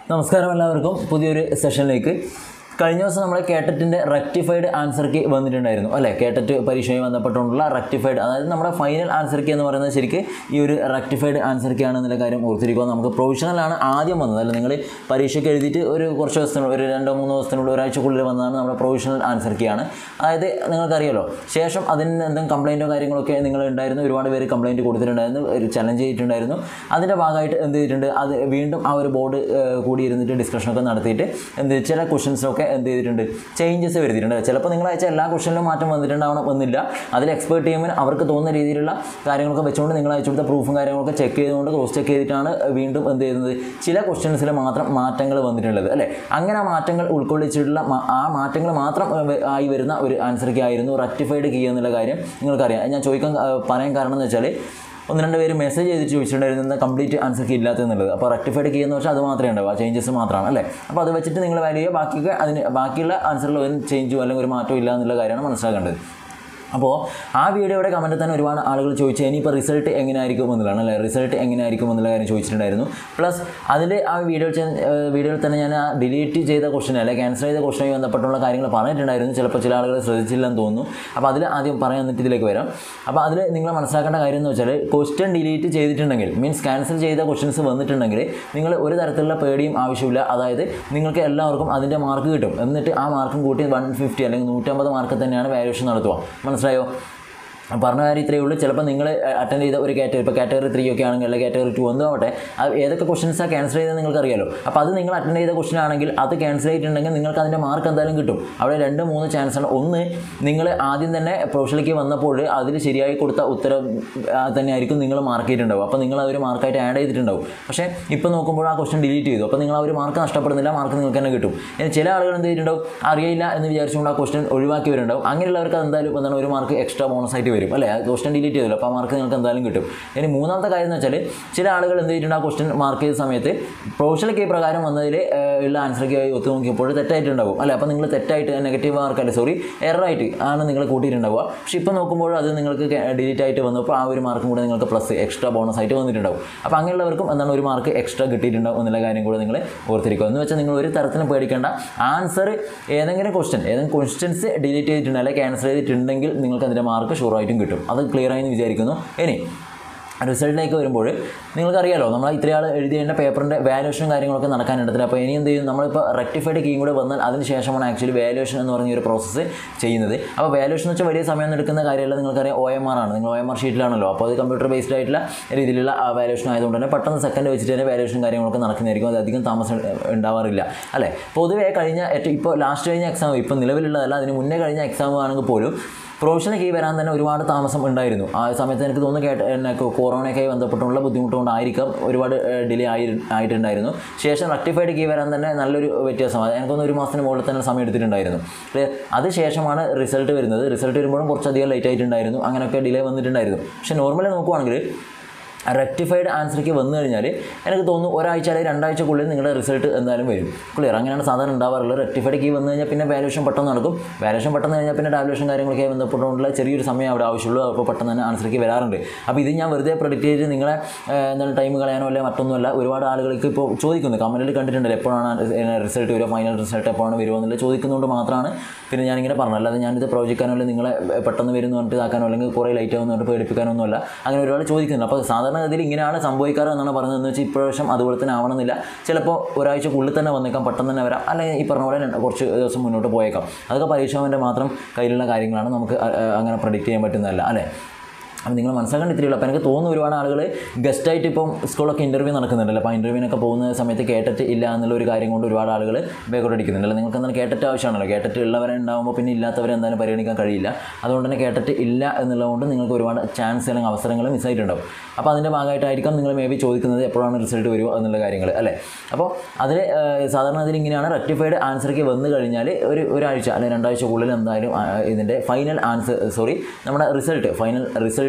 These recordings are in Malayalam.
നമസ്കാരം എല്ലാവർക്കും പുതിയൊരു സെഷനിലേക്ക്. കഴിഞ്ഞ ദിവസം നമ്മൾ കേട്ടറ്റിൻ്റെ റെക്ടിഫൈഡ് ആൻസർ കീ വന്നിട്ടുണ്ടായിരുന്നു അല്ലേ? കേട്ടറ്റ് പരീക്ഷയുമായി ബന്ധപ്പെട്ടുള്ള റെക്ടിഫൈഡ്, അതായത് നമ്മുടെ ഫൈനൽ ആൻസർ കീ എന്ന് പറയുന്നത് ശരിക്ക് ഈ ഒരു റെക്ടിഫൈഡ് ആൻസർ കീ ആണെന്നുള്ള കാര്യം ഓർത്തിരിക്കുക. നമുക്ക് പ്രൊവിഷണലാണ് ആദ്യം വന്നത് അല്ല, നിങ്ങൾ പരീക്ഷയ്ക്ക് എഴുതിയിട്ട് ഒരു കുറച്ച് ദിവസത്തിനുള്ളിൽ, ഒരു 2-3 ദിവസത്തിനുള്ളിൽ, ഒരാഴ്ചക്കുള്ളിൽ വന്നതാണ് നമ്മുടെ പ്രൊവിഷണൽ ആൻസർ കീ ആണ്. അതായത് നിങ്ങൾക്കറിയാലോ, ശേഷം അതിന് എന്തെങ്കിലും കംപ്ലയിൻറ്റോ കാര്യങ്ങളൊക്കെ നിങ്ങൾ ഉണ്ടായിരുന്നു, ഒരുപാട് പേര് കംപ്ലയിൻറ്റ് കൊടുത്തിട്ടുണ്ടായിരുന്നു, ഒരു ചലഞ്ച് ചെയ്തിട്ടുണ്ടായിരുന്നു. അതിൻ്റെ ഭാഗമായിട്ട് എന്ത് ചെയ്തിട്ടുണ്ട്, അത് വീണ്ടും ആ ഒരു ബോർഡ് കൂടി ഇരുന്നിട്ട് ഡിസ്കഷനൊക്കെ നടത്തിയിട്ട് ചില ക്വസ്റ്റ്യൻസൊക്കെ എന്ത് ചെയ്തിട്ടുണ്ട്, ചേഞ്ചസ് വരുത്തിയിട്ടുണ്ട്. ചിലപ്പോൾ നിങ്ങൾ അയച്ച എല്ലാ ക്വസ്റ്റ്യനിലും മാറ്റം വന്നില്ല. അതിൽ എക്സ്പേർട്ട് ടീമിന് അവർക്ക് തോന്നുന്ന രീതിയിലുള്ള കാര്യങ്ങളൊക്കെ വെച്ചുകൊണ്ട് നിങ്ങൾ അയച്ചു കൊടുത്ത പ്രൂഫും കാര്യങ്ങളൊക്കെ ചെക്ക് ചെയ്തുകൊണ്ട് ക്രോസ് ചെക്ക് ചെയ്തിട്ടാണ് വീണ്ടും എന്ത് ചെയ്യുന്നത്, ചില ക്വസ്റ്റ്യൻസിൽ മാത്രം മാറ്റങ്ങൾ വന്നിട്ടുള്ളത് അല്ലേ? അങ്ങനെ ആ മാറ്റങ്ങൾ ഉൾക്കൊള്ളിച്ചിട്ടുള്ള ആ മാറ്റങ്ങൾ മാത്രം ആയി വരുന്ന ഒരു ആൻസർ കീ ആയിരുന്നു റെക്ടിഫൈഡ് കീ എന്നുള്ള കാര്യം നിങ്ങൾക്കറിയാം. ഞാൻ പറയാൻ കാരണം എന്ന് വെച്ചാൽ, 1-2 പേര് മെസ്സേജ് ചെയ്തിട്ട് ചോദിച്ചിട്ടുണ്ടായിരുന്നു കംപ്ലീറ്റ് ആൻസർ കീ ഇല്ലാത്തതെന്നുള്ളത്. അപ്പോൾ റെക്ടിഫൈഡ് കീ എന്ന് വെച്ചാൽ അത് മാത്രമേ ഉണ്ടാവും, ആ ചേഞ്ചസ് മാത്രമാണ് അല്ലേ? അപ്പോൾ അത് വെച്ചിട്ട് നിങ്ങൾ വാല്യൂ ചെയ്യുക, ബാക്കിയുള്ള ആൻസറിൽ ഒരു ചേഞ്ചോ അല്ലെങ്കിൽ ഒരു മാറ്റവും ഇല്ല എന്നുള്ള കാര്യമാണ് മനസ്സിലാക്കേണ്ടത്. അപ്പോൾ ആ വീഡിയോയുടെ കമൻറ്റിൽ തന്നെ ഒരുപാട് ആളുകൾ ചോദിച്ചു ഇനിയിപ്പോൾ റിസൾട്ട് എങ്ങനെയായിരിക്കും എന്നുള്ളതാണ് അല്ലേ? റിസൾട്ട് എങ്ങനെയായിരിക്കും എന്നുള്ള കാര്യം ചോദിച്ചിട്ടുണ്ടായിരുന്നു. പ്ലസ് അതിൽ ആ വീഡിയോയിൽ തന്നെ ഞാൻ ആ ഡിലീറ്റ് ചെയ്ത ക്വസ്റ്റ്യൻ അല്ലെങ്കിൽ ക്യാൻസൽ ചെയ്ത ക്വസ്റ്റ്യനുമായി ബന്ധപ്പെട്ടുള്ള കാര്യങ്ങൾ പറഞ്ഞിട്ടുണ്ടായിരുന്നു. ചിലപ്പോൾ ചില ആളുകൾ ശ്രദ്ധിച്ചില്ലെന്ന് തോന്നുന്നു. അപ്പോൾ അതിൽ ആദ്യം പറയാൻ എന്നിട്ട് ഇതിലേക്ക് വരാം. അപ്പോൾ അതിൽ നിങ്ങൾ മനസ്സിലാക്കേണ്ട കാര്യം എന്ന് വെച്ചാൽ, ക്വസ്റ്റ്യൻ ഡിലീറ്റ് ചെയ്തിട്ടുണ്ടെങ്കിൽ, മീൻസ് ക്യാൻസൽ ചെയ്ത ക്വസ്റ്റ്യൻസ് വന്നിട്ടുണ്ടെങ്കിൽ നിങ്ങൾ ഒരു തരത്തിലുള്ള പേടിയും ആവശ്യമില്ല. അതായത് നിങ്ങൾക്ക് എല്ലാവർക്കും അതിൻ്റെ മാർക്ക് കിട്ടും. എന്നിട്ട് ആ മാർക്കും കൂട്ടി 150 അല്ലെങ്കിൽ 150 മാർക്ക് തന്നെയാണ് വാല്യൂഷൻ നടത്തുക. മനസ്സിലായോ? പറഞ്ഞ കാര്യം ഇത്രയേ ഉള്ളൂ. ചിലപ്പോൾ നിങ്ങൾ അറ്റൻഡ് ചെയ്ത ഒരു കാറ്റഗറി, ഇപ്പോൾ കാറ്റഗറി 3 ഒക്കെ ആണെങ്കിൽ അല്ലെങ്കിൽ കാറ്റഗറി 2 ഒന്നും ആവട്ടെ, അത് ഏതൊക്കെ ക്വസ്റ്റൻസാണ് ക്യാൻസൽ ചെയ്തത് നിങ്ങൾക്കറിയാലോ. അപ്പോൾ അത് നിങ്ങൾ അറ്റൻഡ് ചെയ്ത ക്വസ്റ്റൻ ആണെങ്കിൽ അത് ക്യാൻസൽ ചെയ്തിട്ടുണ്ടെങ്കിൽ നിങ്ങൾക്ക് അതിൻ്റെ മാർക്ക് എന്തായാലും കിട്ടും. അവിടെ 2-3 ചാൻസാണ്. ഒന്ന്, നിങ്ങൾ ആദ്യം തന്നെ പ്രൊഫഷനിലേക്ക് വന്നപ്പോൾ അതിൽ ശരിയായി കൊടുത്ത ഉത്തരം തന്നെയായിരിക്കും നിങ്ങൾ മാർക്ക് ചെയ്തിട്ടുണ്ടാവും. അപ്പോൾ നിങ്ങൾ ആ ഒരു മാർക്കായിട്ട് ആഡ് ചെയ്തിട്ടുണ്ടാവും. പക്ഷേ ഇപ്പോൾ നോക്കുമ്പോൾ ആ ക്വസ്റ്റൻ ഡിലീറ്റ് ചെയ്തു. അപ്പോൾ നിങ്ങൾ ആ ഒരു മാർക്ക് നഷ്ടപ്പെടുന്നില്ല, മാർക്ക് നിങ്ങൾക്ക് തന്നെ കിട്ടും. ഇനി ചില ആളുകൾ എന്ത് ചെയ്തിട്ടുണ്ടാവും, അറിയില്ല എന്ന് വിചാരിച്ചുകൊണ്ട് ആ ക്വസ്റ്റൻ ഒഴിവാക്കിയവരുണ്ടാവും. അങ്ങനെയുള്ളവർക്ക് എന്തായാലും എന്താണ് ഒരു മാർക്ക് എക്സ്ട്രാ ബോണസായിട്ട് വരും അല്ലേ? ആ ക്വസ്റ്റൻ ഡിലീറ്റ് ചെയ്തല്ലോ, അപ്പോൾ ആ മാർക്ക് നിങ്ങൾക്ക് എന്തായാലും കിട്ടും. ഇനി മൂന്നാമത്തെ കാര്യം എന്ന് വെച്ചാൽ, ചില ആളുകൾ എന്ത് ചെയ്തിട്ടുണ്ട്, ആ ക്വസ്റ്റൻ മാർക്ക് ചെയ്ത സമയത്ത് പ്രൊഫഷണൽ കീ പ്രകാരം വന്നതിൽ ഉള്ള ആൻസർ കീ ഒത്തു നോക്കിയപ്പോൾ തെറ്റായിട്ടുണ്ടാവും അല്ലേ? അപ്പോൾ നിങ്ങൾ തെറ്റായിട്ട് നെഗറ്റീവ് മാർക്കല്ല, എററായിട്ട് ആണ് നിങ്ങൾ കൂട്ടിയിട്ടുണ്ടാവുക. പക്ഷേ ഇപ്പോൾ നോക്കുമ്പോൾ അത് നിങ്ങൾക്ക് ഡിലീറ്റ് ആയിട്ട് വന്നപ്പോൾ ആ ഒരു മാർക്കും കൂടെ നിങ്ങൾക്ക് പ്ലസ് എക്സ്ട്രാ ബോണസ് ആയിട്ട് വന്നിട്ടുണ്ടാവും. അപ്പോൾ അങ്ങനെയുള്ളവർക്കും എന്താണ് ഒരു മാർക്ക് എക്സ്ട്രാ കിട്ടിയിട്ടുണ്ടാവും എന്നുള്ള കാര്യം കൂടെ നിങ്ങൾ ഓർത്തിരിക്കുക. എന്ന് വെച്ചാൽ നിങ്ങൾ ഒരു തരത്തിലും പേടിക്കേണ്ട. ആൻസർ ഏതെങ്കിലും ക്വസ്റ്റ്യൻസ് ഡിലീറ്റ് ചെയ്തിട്ടുണ്ട് അല്ലെങ്കിൽ ക്യാൻസൽ ചെയ്തിട്ടുണ്ടെങ്കിൽ നിങ്ങൾക്ക് അതിൻ്റെ മാർക്ക് ഷുവറായിട്ടും കിട്ടും. അത് ക്ലിയർ ആയി എന്ന് വിചാരിക്കുന്നു. ഇനി റിസൾട്ടിലേക്ക് വരുമ്പോൾ നിങ്ങൾക്കറിയാലോ, നമ്മൾ ഇത്രയാൾ എഴുതിയതിൻ്റെ പേപ്പറിൻ്റെ വാല്യൂഷനും കാര്യങ്ങളൊക്കെ നടക്കാനുണ്ടത്തില്ല. അപ്പോൾ ഇനി എന്ത് ചെയ്യും, നമ്മളിപ്പോൾ റെക്ടിഫൈഡ് കീയും കൂടെ വന്നാൽ അതിന് ശേഷമാണ് ആക്ച്വലി വാല്യൂഷൻ എന്ന് പറഞ്ഞ ഒരു പ്രോസസ്സ് ചെയ്യുന്നത്. അപ്പോൾ വാല്യൂഷൻ എന്ന് വെച്ചാൽ വലിയ സമയം എടുക്കുന്ന കാര്യമല്ല. നിങ്ങൾക്കറിയാം OMR ആണ്, നിങ്ങൾ OMR ഷീറ്റിലാണല്ലോ. അപ്പോൾ അത് കമ്പ്യൂട്ടർ ബേസ്ഡ് ആയിട്ടുള്ള രീതിയിലുള്ള വാല്യൂഷൻ ആയതുകൊണ്ട് തന്നെ പെട്ടെന്ന് സെക്കൻഡ് വെച്ചിട്ട് തന്നെ വാല്യൂഷൻ കാര്യങ്ങളൊക്കെ നടക്കുന്നതായിരിക്കും. അത് അധികം താമസം ഉണ്ടാവാറില്ല അല്ലേ? പൊതുവേ ഇപ്പോൾ ലാസ്റ്റ് കഴിഞ്ഞ എക്സാം, ഇപ്പോൾ നിലവിലുള്ളതല്ല, അതിന് മുന്നേ കഴിഞ്ഞ എക്സാം ആണെങ്കിൽ പോലും പ്രൊഫഷണൽ കീ വരാൻ തന്നെ ഒരുപാട് താമസം ഉണ്ടായിരുന്നു. ആ സമയത്ത് എനിക്ക് തോന്നുന്നു കൊറോണയൊക്കെ ബന്ധപ്പെട്ടുള്ള ബുദ്ധിമുട്ടുകൊണ്ടായിരിക്കാം ഒരുപാട് ഡിലേ ആയിട്ടുണ്ടായിരുന്നു. ശേഷം റെക്ടിഫൈഡ് കീ വരാൻ തന്നെ നല്ലൊരു വ്യത്യാസമാണ്. എനിക്കൊന്ന് 1 മാസത്തിന് മുകളിൽ തന്നെ സമയം എടുത്തിട്ടുണ്ടായിരുന്നു. അത് ശേഷമാണ് റിസൾട്ട് വരുന്നത്. റിസൾട്ട് വരുമ്പോഴും കുറച്ചധികം ലേറ്റ് ആയിട്ടുണ്ടായിരുന്നു. അങ്ങനെയൊക്കെ ഡിലേ വന്നിട്ടുണ്ടായിരുന്നു. പക്ഷേ നോർമലി നോക്കുവാണെങ്കിൽ റെക്ടിഫൈഡ് ആൻസർ കീ വന്നു കഴിഞ്ഞാൽ എനിക്ക് തോന്നുന്നു ഒരാഴ്ച അല്ലെങ്കിൽ 2 ആഴ്ചക്കുള്ളിൽ നിങ്ങളുടെ റിസൾട്ട് എന്തായാലും വരും. ക്ലിയർ? അങ്ങനെയാണ് സാധാരണ ഉണ്ടാവാറുള്ളത്. റെക്ടിഫൈഡ് കീ വന്നു കഴിഞ്ഞാൽ പിന്നെ വാല്യൂഷൻ പെട്ടെന്ന് നടക്കും. വാല്യൂഷൻ പെട്ടെന്ന് കഴിഞ്ഞാൽ പിന്നെ ടാബ്ലേഷൻ കാര്യങ്ങളൊക്കെ ബന്ധപ്പെട്ടുകൊണ്ടുള്ള ചെറിയൊരു സമയം അവിടെ ആവശ്യമുള്ളൂ. അപ്പോൾ പെട്ടെന്ന് തന്നെ ആൻസർ കീ വരാറുണ്ട്. അപ്പോൾ ഇത് ഞാൻ വെറുതെ പ്രെഡിക്റ്റ് ചെയ്ത് നിങ്ങളെ എന്താണ് ടൈം കളയാനോ അല്ലെങ്കിൽ മറ്റൊന്നുമല്ല. ഒരുപാട് ആളുകൾക്ക് ഇപ്പോൾ ചോദിക്കുന്നു, കമൻറ്റിൽ കണ്ടിട്ടുണ്ടല്ലോ, എപ്പോഴാണ് റിസൾട്ട് വരിക, ഫൈനൽ റിസൾട്ട് എപ്പോഴാണ് വരുമോ എന്നുള്ളത് ചോദിക്കുന്നതുകൊണ്ട് മാത്രമാണ് പിന്നെ ഞാനിങ്ങനെ പറഞ്ഞത്. അല്ലാതെ ഞാനിത് പ്രവചിക്കാനോ അല്ലെങ്കിൽ നിങ്ങളെ പെട്ടെന്ന് വരുന്നു പറഞ്ഞിട്ട് ഇതാക്കാനോ അല്ലെങ്കിൽ കുറേ ലൈറ്റ് ആവുന്ന പറഞ്ഞിട്ട് പേടിപ്പിക്കാനൊന്നുമല്ല. അങ്ങനെ ഒരുപാട് ചോദിക്കുന്നുണ്ട്. അപ്പോൾ സാധാരണ ഇതിൽ ഇങ്ങനെയാണ് സംഭവിക്കാറ് എന്നാണ് പറഞ്ഞതെന്ന് വെച്ചാൽ ഇപ്രാവശ്യം അതുപോലെ തന്നെ ആവണമെന്നില്ല. ചിലപ്പോൾ ഒരാഴ്ചക്കുള്ളിൽ തന്നെ വന്നേക്കാം, പെട്ടെന്ന് തന്നെ വരാം, അല്ലെങ്കിൽ ഈ പറഞ്ഞ പോലെ കുറച്ച് ദിവസം മുന്നോട്ട് പോയേക്കാം. അതൊക്കെ പരീക്ഷാവിൻ്റെ മാത്രം കയ്യിലുള്ള കാര്യങ്ങളാണ്, നമുക്ക് അങ്ങനെ പ്രെഡിക്റ്റ് ചെയ്യാൻ പറ്റുന്നതല്ല അല്ലേ? അപ്പോൾ നിങ്ങൾ മനസ്സിലാക്കേണ്ട ഇത്രയുള്ളൂ. അപ്പോൾ എനിക്ക് തോന്നുന്നു ഒരുപാട് ആളുകൾ ഗസ്റ്റായിട്ട് ഇപ്പം സ്കൂളൊക്കെ ഇൻ്റർവ്യൂ നടക്കുന്നുണ്ടല്ലോ. അപ്പോൾ ഇൻ്റർവ്യൂവിനൊക്കെ പോകുന്ന സമയത്ത് കേട്ടറ്റ് ഇല്ല എന്നുള്ളൊരു കാര്യം കൊണ്ട് ഒരുപാട് ആളുകൾ ബാക്കോട്ട് അടിക്കുന്നുണ്ടല്ലോ. നിങ്ങൾക്ക് എന്തായാലും കേട്ടറ്റ് ആവശ്യമാണല്ലോ. കേട്ടറ്റ് ഉള്ളവരെ ഉണ്ടാകുമ്പോൾ പിന്നെ ഇല്ലാത്തവരെ എന്തായാലും പരിഗണിക്കാൻ കഴിയില്ല. അതുകൊണ്ട് തന്നെ കേട്ടറ്റ് ഇല്ല എന്നുള്ളതുകൊണ്ട് നിങ്ങൾക്ക് ഒരുപാട് ചാൻസ് അല്ലെങ്കിൽ അവസരങ്ങൾ മിസ്സായിട്ടുണ്ടാവും. അപ്പോൾ അതിൻ്റെ ഭാഗമായിട്ടായിരിക്കും നിങ്ങൾ മേ ബി ചോദിക്കുന്നത് എപ്പോഴാണ് റിസൾട്ട് വരുമോ എന്നുള്ള കാര്യങ്ങൾ അല്ലേ? അപ്പോൾ അതിൽ സാധാരണ അതിലിങ്ങനെയാണ്, റെക്ടിഫൈഡ് ആൻസർ കീ വന്നു കഴിഞ്ഞാൽ ഒരാഴ്ച അല്ലെങ്കിൽ 2 ആഴ്ചക്കുള്ളിൽ എന്തായാലും ഇതിൻ്റെ ഫൈനൽ ആൻസർ നമ്മുടെ ഫൈനൽ റിസൾട്ട്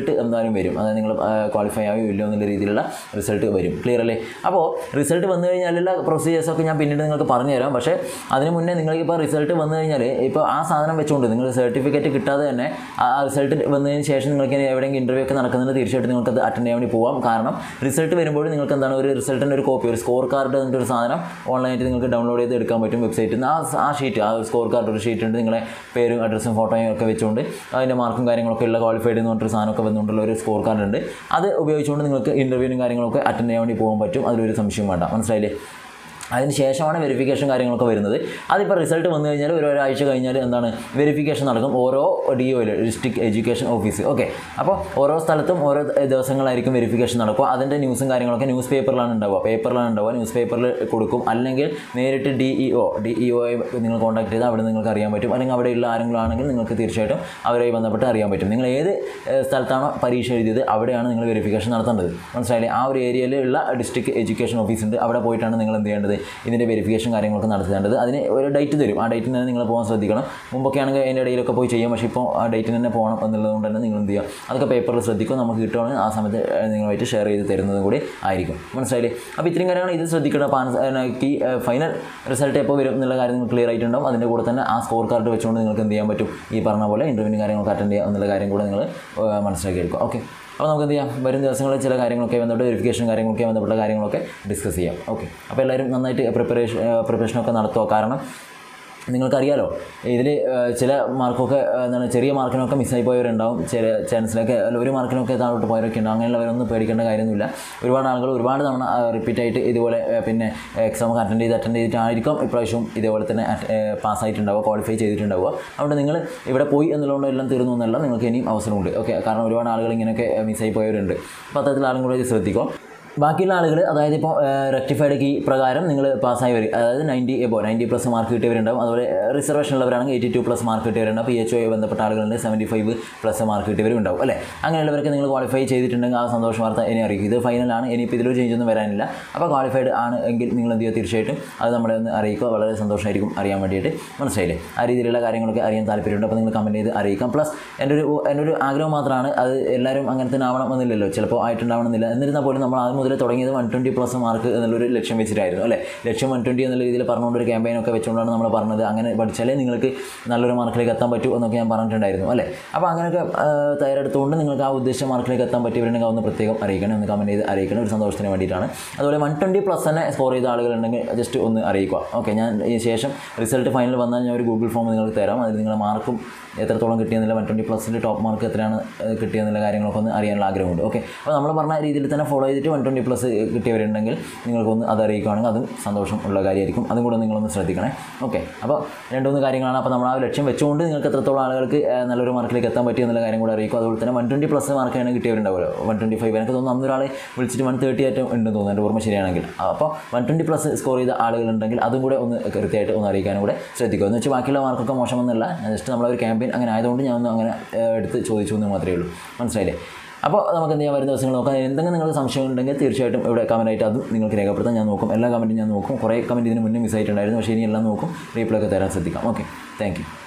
റിസൾട്ട് എന്തായാലും വരും. അതായത് നിങ്ങൾ ക്വാളിഫൈ ആയോ ഇല്ലയോ എന്നുള്ള രീതിയിലുള്ള റിസൾട്ട് വരും. ക്ലിയർ അല്ലേ? അപ്പോൾ റിസൾട്ട് വന്നു കഴിഞ്ഞാലുള്ള പ്രൊസീജിയേഴ്സൊക്കെ ഞാൻ പിന്നീട് നിങ്ങൾക്ക് പറഞ്ഞു തരാം. പക്ഷേ അതിന് മുന്നേ നിങ്ങൾക്കിപ്പോൾ റിസൾട്ട് വന്നു കഴിഞ്ഞാൽ ഇപ്പോൾ ആ സാധനം വെച്ചുകൊണ്ട് നിങ്ങൾ സർട്ടിഫിക്കറ്റ് കിട്ടാതെ തന്നെ ആ റിസൾട്ട് വന്നതിന് ശേഷം നിങ്ങൾക്ക് എവിടെയെങ്കിലും ഇൻ്റർവ്യൂ ഒക്കെ നടക്കുന്നുണ്ട്, തീർച്ചയായിട്ടും നിങ്ങൾക്ക് അത് അറ്റൻഡ് ചെയ്യാൻ വേണ്ടി പോകാം. കാരണം റിസൾട്ട് വരുമ്പോൾ നിങ്ങൾക്ക് എന്താണ് ഒരു റിസൾട്ടിൻ്റെ ഒരു കോപ്പി, ഒരു സ്കോർ കാർഡ് എന്നിട്ട് ഒരു സാധനം ഓൺലൈനായിട്ട് നിങ്ങൾക്ക് ഡൗൺലോഡ് ചെയ്ത് എടുക്കാൻ പറ്റും വെബ്സൈറ്റിൽ നിന്ന്. ആ ഷീറ്റ്, ആ സ്കോർ കാർഡ് ഒരു ഷീറ്റ് ഉണ്ട്, നിങ്ങളെ പേരും അഡ്രസ്സും ഫോട്ടോയും ഒക്കെ വെച്ചുകൊണ്ട് അതിൻ്റെ മാർക്കും കാര്യങ്ങളൊക്കെ ഉള്ള ക്വാളിഫൈഡ് എന്ന് പറഞ്ഞൊരു സാധനമൊക്കെ വന്നുകൊണ്ടുള്ള ഒരു സ്കോർ കാർഡ് ഉണ്ട്. അത് ഉപയോഗിച്ചുകൊണ്ട് നിങ്ങൾക്ക് ഇൻ്റർവ്യൂവിനും കാര്യങ്ങളൊക്കെ അറ്റൻഡ് ചെയ്യാൻ വേണ്ടി പോകാൻ പറ്റും. അതിലൊരു സംശയം വേണ്ട. മനസ്സിലായില്ലേ? അതിന് ശേഷമാണ് വെരിഫിക്കേഷൻ കാര്യങ്ങളൊക്കെ വരുന്നത്. അതിപ്പോൾ റിസൾട്ട് വന്നു കഴിഞ്ഞാൽ ഒരാഴ്ച കഴിഞ്ഞാൽ എന്താണ് വെരിഫിക്കേഷൻ നടക്കും ഓരോ DOയിൽ, ഡിസ്ട്രിക്ട് എഡ്യൂക്കേഷൻ ഓഫീസ്. ഓക്കെ, അപ്പോൾ ഓരോ സ്ഥലത്തും ഓരോ ദിവസങ്ങളായിരിക്കും വെരിഫിക്കേഷൻ നടക്കുക. അതിൻ്റെ ന്യൂസും കാര്യങ്ങളൊക്കെ ന്യൂസ് പേപ്പറിലാണ് ഉണ്ടാവുക. ന്യൂസ് പേപ്പറിൽ കൊടുക്കും. അല്ലെങ്കിൽ നേരിട്ട് DEOയെ നിങ്ങൾ കോൺടാക്ട് ചെയ്താൽ അവിടെ നിങ്ങൾക്ക് അറിയാൻ പറ്റും. അല്ലെങ്കിൽ അവിടെയുള്ള ആരെങ്കിലും ആണെങ്കിൽ നിങ്ങൾക്ക് തീർച്ചയായിട്ടും അവരുമായി ബന്ധപ്പെട്ട് അറിയാൻ പറ്റും. നിങ്ങൾ ഏത് സ്ഥലത്താണോ പരീക്ഷ എഴുതിയത് അവിടെയാണ് നിങ്ങൾ വെരിഫിക്കേഷൻ നടത്തേണ്ടത്. മനസ്സിലായില്ലേ? ആ ഒരു ഏരിയയിലുള്ള ഡിസ്ട്രിക്ട് എഡ്യൂക്കേഷൻ ഓഫീസ് ഉണ്ട്, അവിടെ പോയിട്ടാണ് നിങ്ങൾ എന്ത് ചെയ്യേണ്ടത്, ഇതിൻ്റെ വെരിഫിക്കേഷൻ കാര്യങ്ങളൊക്കെ നടത്തേണ്ടത്. അതിന് ഒരു ഡേറ്റ് തരും. ആ ഡേറ്റിന് തന്നെ നിങ്ങൾ പോകാൻ ശ്രദ്ധിക്കണം. മുമ്പൊക്കെ ആണെങ്കിൽ അതിൻ്റെ ഇടയിലൊക്കെ പോയി ചെയ്യാം. പക്ഷേ ഇപ്പോൾ ആ ഡേറ്റിന് തന്നെ പോകണം എന്നുള്ളതുകൊണ്ട് തന്നെ നിങ്ങൾ എന്ത് ചെയ്യുക, അതൊക്കെ പേപ്പറിൽ ശ്രദ്ധിക്കും. നമുക്ക് കിട്ടുവാണെങ്കിൽ ആ സമയത്ത് നിങ്ങളുമായിട്ട് ഷെയർ ചെയ്ത് തരുന്നതും കൂടി ആയിരിക്കും. മനസ്സിലായില്ലേ? അപ്പോൾ ഇത്രയും കാര്യങ്ങൾ ഇത് ശ്രദ്ധിക്കണം. അപ്പോൾ ഫൈനൽ റിസൾട്ട് എപ്പോൾ വരും എന്നുള്ള കാര്യം നിങ്ങൾ ക്ലിയർ ആയിട്ടുണ്ടാവും. അതിൻ്റെ കൂടെ തന്നെ ആ സ്കോർ കാർഡ് വെച്ചുകൊണ്ട് നിങ്ങൾക്ക് എന്ത് ചെയ്യാൻ പറ്റും, ഈ പറഞ്ഞ പോലെ ഇൻ്റർവ്യൂവിനും കാര്യങ്ങളൊക്കെ അറ്റൻഡ് ചെയ്യുക എന്നുള്ള കാര്യം കൂടെ നിങ്ങൾ മനസ്സിലാക്കി എടുക്കുക. ഓക്കെ, അപ്പോൾ നമുക്ക് എന്ത് ചെയ്യാം, വരും ദിവസങ്ങളിൽ ചില കാര്യങ്ങളൊക്കെ ബന്ധപ്പെട്ട് വെരിഫിക്കേഷൻ കാര്യങ്ങളൊക്കെ ബന്ധപ്പെട്ട കാര്യങ്ങളൊക്കെ ഡിസ്കസ് ചെയ്യാം. ഓക്കെ, അപ്പോൾ എല്ലാവരും നന്നായിട്ട് പ്രിപ്പറേഷനൊക്കെ നടത്തുക. കാരണം നിങ്ങൾക്കറിയാലോ ഇതിൽ ചില മാർക്കൊക്കെ എന്താണ് ചെറിയ മാർക്കിനൊക്കെ മിസ്സായി പോയവരുണ്ടാവും, ചില ചാൻസിലൊക്കെ ഒരു മാർക്കിനൊക്കെ താഴോട്ട് പോയവരൊക്കെ ഉണ്ടാവും. അങ്ങനെയുള്ളവരൊന്നും പേടിക്കേണ്ട കാര്യമൊന്നുമില്ല. ഒരുപാട് ആളുകൾ ഒരുപാട് തവണ റിപ്പീറ്റായിട്ട് ഇതുപോലെ പിന്നെ എക്സാമൊക്കെ അറ്റൻഡ് ചെയ്തിട്ടായിരിക്കും ഇപ്രാവശ്യം ഇതേപോലെ തന്നെ പാസ്സായിട്ടുണ്ടാവുക, ക്വാളിഫൈ ചെയ്തിട്ടുണ്ടാവുക. അതുകൊണ്ട് നിങ്ങൾ ഇവിടെ പോയി എന്നുള്ളതുകൊണ്ട് എല്ലാം തീർന്നു എന്നല്ല, നിങ്ങൾക്ക് ഇനിയും അവസരമുണ്ട്. ഓക്കെ, കാരണം ഒരുപാട് ആളുകൾ ഇങ്ങനെയൊക്കെ മിസ്സായി പോയവരുണ്ട്. അപ്പോൾ അത്തരത്തിൽ ആളും കൂടെ ശ്രദ്ധിക്കുക. ബാക്കിയുള്ള ആളുകൾ അതായത് ഇപ്പോൾ റെക്ടിഫൈഡ് കീ പ്രകാരം നിങ്ങൾ പാസ്സായി വരും, അതായത് 90+ മാർക്ക് കിട്ടിയവരുണ്ടാവും. അതുപോലെ റിസർവേഷൻ ഉള്ളവരാണെങ്കിൽ 82+ മാർക്ക് കിട്ടിയവരുണ്ടാവും. PHO ബന്ധപ്പെട്ട ആളുകളുണ്ട് 75+ മാർക്ക് കിട്ടിയവരുണ്ടാവും അല്ലേ. അങ്ങനെയുള്ളവർക്ക് നിങ്ങൾ ക്വാളിഫൈ ചെയ്തിട്ടുണ്ടെങ്കിൽ ആ സന്തോഷ വാർത്ത ഇനി അറിയിക്കും. ഇത് ഫൈനലാണ്, ഇനിയിപ്പോൾ ഇതിലൊരു ചേഞ്ചൊന്നും വരാനില്ല. അപ്പോൾ ക്വാളിഫൈഡ് ആണ് എങ്കിൽ നിങ്ങൾ എന്ത് ചെയ്യുക, തീർച്ചയായിട്ടും അത് നമ്മളെ ഒന്ന് അറിയിക്കുക. വളരെ സന്തോഷമായിരിക്കും അറിയാൻ വേണ്ടിയിട്ട്. മനസ്സിലായില്ലേ? ആ രീതിയിലുള്ള കാര്യങ്ങളൊക്കെ അറിയാൻ താല്പര്യമുണ്ട്. അപ്പോൾ നിങ്ങൾ കമൻറ്റ് ചെയ്ത് അറിയിക്കാം. പ്ലസ് എൻ്റെ ഒരു ആഗ്രഹം മാത്രമാണ്, അത് എല്ലാവരും അങ്ങനെ തന്നെ ആവണമെന്നില്ലല്ലോ, ചിലപ്പോൾ ആയിട്ടുണ്ടാവണമെന്നില്ല. എന്നിരുന്നാൽ പോലും നമ്മൾ ആദ്യം മുതൽ തുടങ്ങിയത് 120+ മാർക്ക് എന്നുള്ളൊരു ലക്ഷ്യം വെച്ചിട്ടായിരുന്നു അല്ലേ. ലക്ഷ്യം 120 എന്നുള്ള രീതിയിൽ പറഞ്ഞുകൊണ്ടൊരു ക്യാമ്പയിനൊക്കെ വെച്ചുകൊണ്ടാണ് നമ്മൾ പറഞ്ഞത്. അങ്ങനെ പഠിച്ചാലേ നിങ്ങൾക്ക് നല്ലൊരു മാർക്കിലേക്ക് എത്താൻ പറ്റൂ എന്നൊക്കെ ഞാൻ പറഞ്ഞിട്ടുണ്ടായിരുന്നു അല്ലേ. അപ്പോൾ അങ്ങനെയൊക്കെ തയ്യാറെടുത്തുകൊണ്ട് നിങ്ങൾക്ക് ആ ഉദ്ദേശിച്ച മാർക്കിലേക്ക് എത്താൻ പറ്റിയവരുണ്ടെങ്കിൽ ഒന്ന് പ്രത്യേകം അറിയിക്കണം, ഒന്ന് കമൻറ്റ് ചെയ്ത് അറിയിക്കണം. ഒരു സന്തോഷത്തിന് വേണ്ടിയിട്ടാണ്. അതുപോലെ 120+ തന്നെ സ്കോർ ചെയ്ത ആളുകളുണ്ടെങ്കിൽ ജസ്റ്റ് ഒന്ന് അറിയിക്കുക. ഓക്കെ, ഞാൻ ഈ ശേഷം റിസൾട്ട് ഫൈനൽ വന്നാൽ ഞാൻ ഒരു ഗൂഗിൾ ഫോം നിങ്ങൾക്ക് തരാം. അതിൽ നിങ്ങളുടെ മാർക്കും എത്രത്തോളം കിട്ടിയെന്നില്ല, 120+ൻ്റെ ടോപ്പ് മാർക്ക് എത്രയാണ് കിട്ടിയെന്നുള്ള കാര്യങ്ങളൊക്കെ ഒന്ന് അറിയാനുള്ള ആഗ്രഹമുണ്ട്. ഓക്കെ, അപ്പോൾ നമ്മൾ പറഞ്ഞ രീതിയിൽ തന്നെ ഫോളോ ചെയ്തിട്ട് 120+ കിട്ടിയവരുണ്ടെങ്കിൽ നിങ്ങൾക്കൊന്ന് അത് അറിയിക്കുകയാണെങ്കിൽ അതും സന്തോഷം ഉള്ള കാര്യമായിരിക്കും. അതും കൂടെ നിങ്ങളൊന്ന് ശ്രദ്ധിക്കണേ. ഓക്കെ, അപ്പോൾ 2-3 കാര്യങ്ങളാണ്. അപ്പോൾ നമ്മൾ ആ ലക്ഷ്യം വെച്ചുകൊണ്ട് നിങ്ങൾക്ക് എത്രത്തോളം ആളുകൾക്ക് നല്ലൊരു മാർക്കിലേക്ക് എത്താൻ പറ്റി എന്നുള്ള കാര്യം കൂടെ അറിയിക്കും. അതുപോലെ തന്നെ 120+ മാർക്കാണ് കിട്ടിയവരുണ്ടാവുമല്ലോ. 125 എനിക്ക് തോന്നുന്നു അന്നൊരാളെ വിളിച്ചിട്ട് 130 ആയിട്ട് ഉണ്ടെന്ന് തോന്നുന്നു, എൻ്റെ ഓർമ്മ ശരിയാണെങ്കിൽ. അപ്പോൾ 120+ സ്കോർ ചെയ്ത ആളുകളുണ്ടെങ്കിൽ അതും കൂടെ ഒന്ന് കൃത്യമായിട്ട് ഒന്ന് അറിയിക്കാനും കൂടെ ശ്രദ്ധിക്കുക. എന്ന് വെച്ചാൽ ബാക്കിയുള്ള മാർക്കൊക്കെ മോശമെന്നല്ല, ജസ്റ്റ് നമ്മളൊരു ക്യാമ്പയിൻ അങ്ങനെ ആയതുകൊണ്ട് ഞാൻ ഒന്ന് അങ്ങനെ എടുത്ത് ചോദിച്ചു എന്ന് മാത്രമേ ഉള്ളൂ. മനസ്സിലായില്ലേ? അപ്പോൾ നമുക്ക് എന്ത് ചെയ്യാൻ വരുന്ന ദിവസങ്ങൾ നോക്കാം. എന്തെങ്കിലും നിങ്ങൾക്ക് സംശയം ഉണ്ടെങ്കിൽ തീർച്ചയായിട്ടും ഇവിടെ കമൻറ്റായിട്ട് അതും നിങ്ങൾക്ക് രേഖപ്പെടുത്താൻ ഞാൻ നോക്കും. എല്ലാ കമൻറ്റും ഞാൻ നോക്കും. കുറേ കമൻറ്റ് ഇതിന് മുന്നേ മിസ്സായിട്ടുണ്ടായിരുന്നു, പക്ഷേ ഇനി എല്ലാം നോക്കും, റീപ്ലൈ ഒക്കെ തരാൻ ശ്രദ്ധിക്കാം. Okay, thank U.